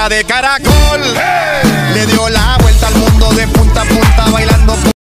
de caracol. Le dio la vuelta al mundo